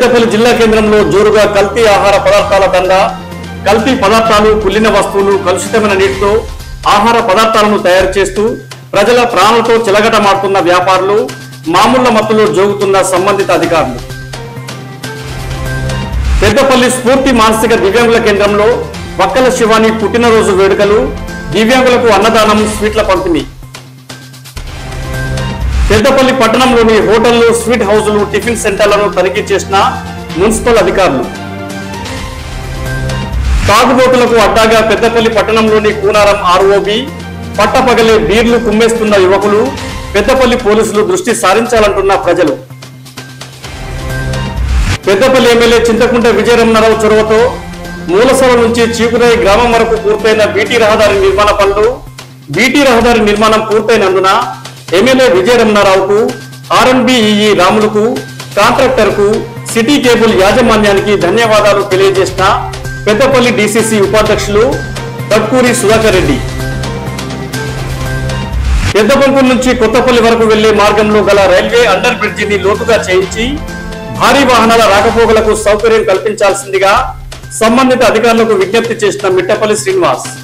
పెద్దపల్లి జిల్లా కేంద్రంలో జోరుగా కల్తీ ఆహార పదార్థాల దందా. కల్తీ పదార్థాలు, కుళ్ళిన వస్తువులు, కలుషితమైన నీటితో ఆహార పదార్థాలను తయారు చేస్తూ ప్రజల ప్రాణాలతో చిలగటమాడుతున్న వ్యాపారులు, మామూళ్ల మత్తులో జోగుతున్న సంబంధిత అధికారులు. పెద్దపల్లి స్ఫూర్తి మానసిక దివ్యాంగుల కేంద్రంలో వక్కల శివాని పుట్టినరోజు వేడుకలు, దివ్యాంగులకు అన్నదానం, స్వీట్ల పంపిణీ. పెద్దపల్లి పట్టణంలోని హోటళ్లు, స్వీట్ హౌజులు, టిఫిన్ సెంటర్లను తనిఖీ చేసిన మున్సిపల్ అధికారులు. తాగుబోతులకు అడ్డాగా పెద్దపల్లి పట్టణంలోని కూనారం ఆర్ఓబి, పట్టపగలే బీర్లు కుమ్మేస్తున్న యువకులు, పెద్దపల్లి పోలీసులు దృష్టి సారించాలంటున్న ప్రజలు. పెద్దపల్లి ఎమ్మెల్యే చింతకుంట విజయరమణారావు చొరవతో మూలసల నుంచి చీకురాయి గ్రామం వరకు పూర్తయిన బీటీ రహదారి నిర్మాణ పనులు. బీటీ రహదారి నిర్మాణం పూర్తయినందున ఎమ్మెల్యే విజయరమణారావుకు, ఆర్ఎన్బిఈ రాములకు, కాంట్రాక్టర్కు, సిటీ కేబుల్ యాజమాన్యానికి ధన్యవాదాలు తెలియజేసిన పెద్దపల్లి డిసిసి ఉపాధ్యక్షులు కట్కూరి సుధాకర్ రెడ్డి. పెద్దపల్లి నుంచి కొత్తపల్లి వరకు వెళ్లే మార్గంలో గల రైల్వే అండర్ బ్రిడ్జిని లోతుగా చేయించి భారీ వాహనాల రాకపోకలకు సౌకర్యం కల్పించాల్సిందిగా సంబంధిత అధికారులకు విజ్ఞప్తి చేసిన మిట్టపల్లి శ్రీనివాస్.